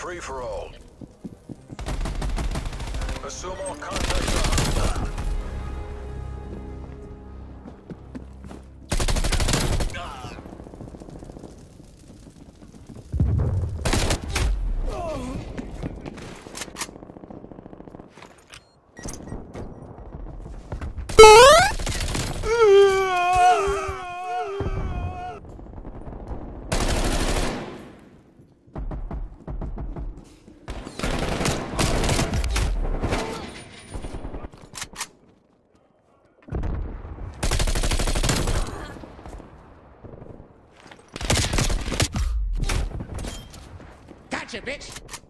free-for-all. Assume all contacts are hostile. Gotcha, bitch!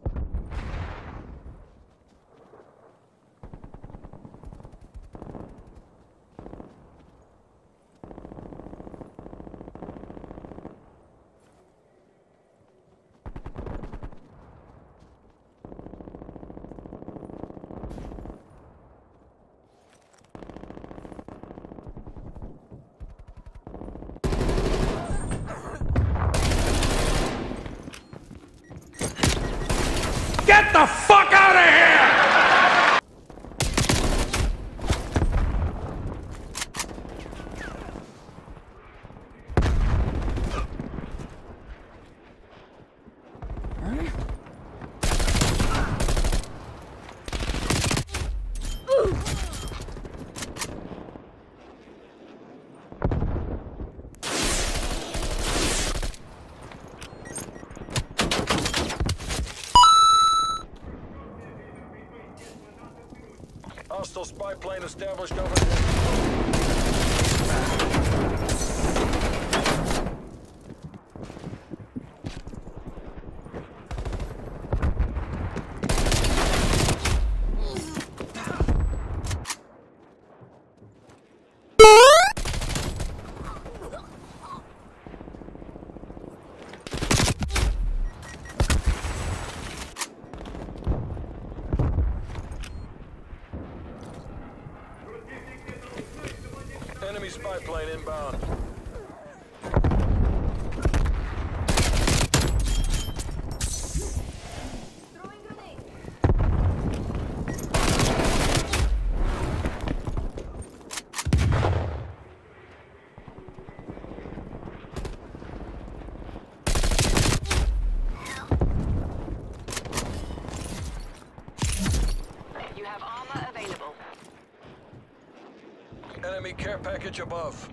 Get the fuck out of here! Hostile spy plane established over there. Enemy spy plane inbound. You have armor available. Enemy care package above.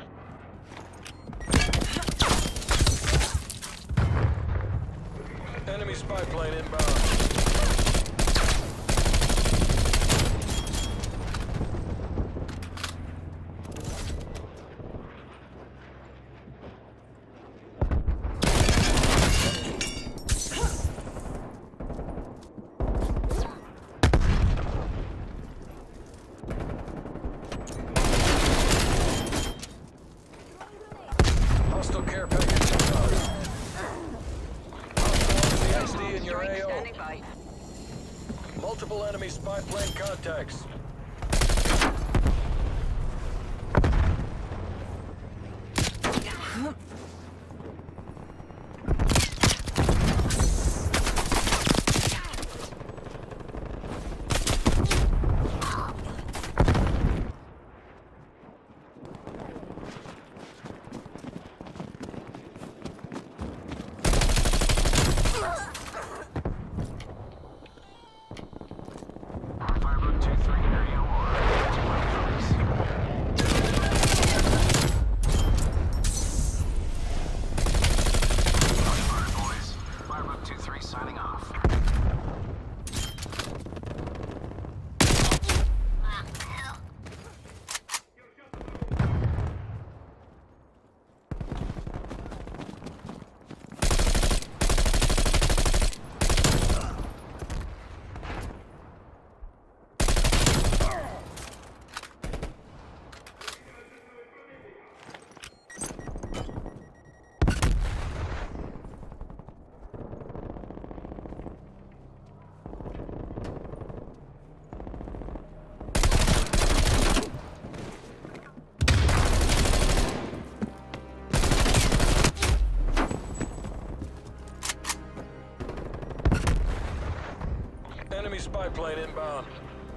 Enemy spy plane inbound. Hostile care package inbound. Hostile CXD in your AO. Standing by. Multiple enemy spy plane contacts. spy plane inbound.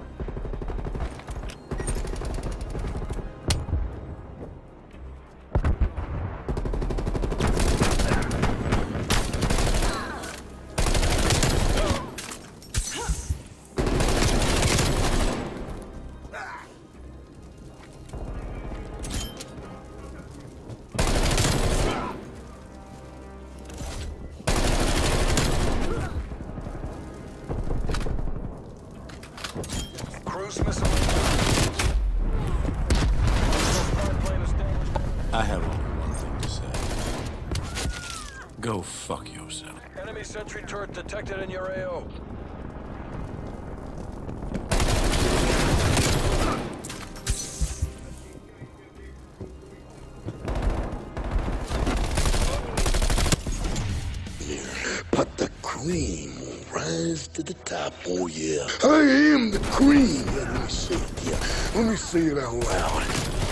Cruise missile. Spy plane established. I have only one thing to say. Go fuck yourself. Enemy sentry turret detected in your AO. But the cream will rise to the top. Oh, yeah. I am the cream. Yeah, let me say it. Yeah, let me say it out loud.